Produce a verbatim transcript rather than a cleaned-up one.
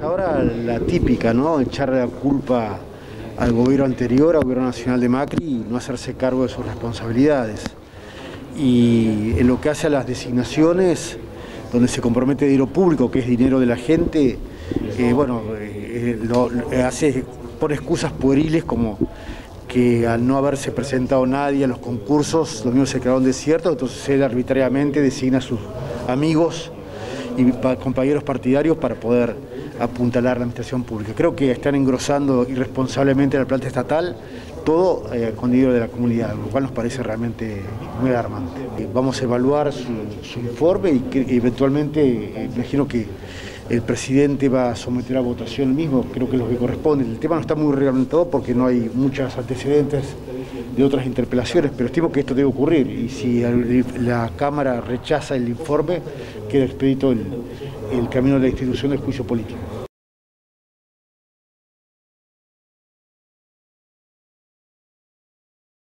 Ahora la típica, ¿no? Echarle la culpa al gobierno anterior, al gobierno nacional de Macri, y no hacerse cargo de sus responsabilidades. Y en lo que hace a las designaciones, donde se compromete dinero público, que es dinero de la gente, eh, bueno, eh, lo, lo hace, pone excusas pueriles como que al no haberse presentado nadie a los concursos, los mismos se quedaron desiertos, entonces él arbitrariamente designa a sus amigos y compañeros partidarios para poder apuntalar la administración pública. Creo que están engrosando irresponsablemente la planta estatal, todo eh, con dinero de la comunidad, lo cual nos parece realmente muy alarmante. Vamos a evaluar su, su informe y que eventualmente, eh, imagino que el presidente va a someter a votación el mismo, creo que es lo que corresponde. El tema no está muy reglamentado porque no hay muchos antecedentes de otras interpelaciones, pero estimo que esto debe ocurrir y si el, la Cámara rechaza el informe, queda expedito el, el camino de la institución del juicio político.